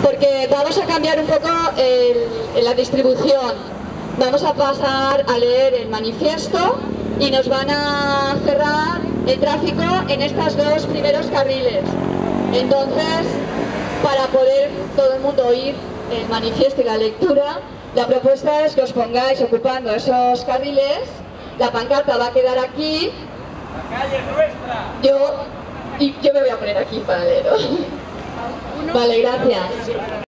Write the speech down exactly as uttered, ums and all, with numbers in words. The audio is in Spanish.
porque vamos a cambiar un poco el, la distribución. Vamos a pasar a leer el manifiesto y nos van a cerrar el tráfico en estos dos primeros carriles. Entonces, para poder todo el mundo oír el manifiesto y la lectura, la propuesta es que os pongáis ocupando esos carriles. La pancarta va a quedar aquí. La calle es nuestra. Yo, y yo me voy a poner aquí para leerlo. Vale, gracias.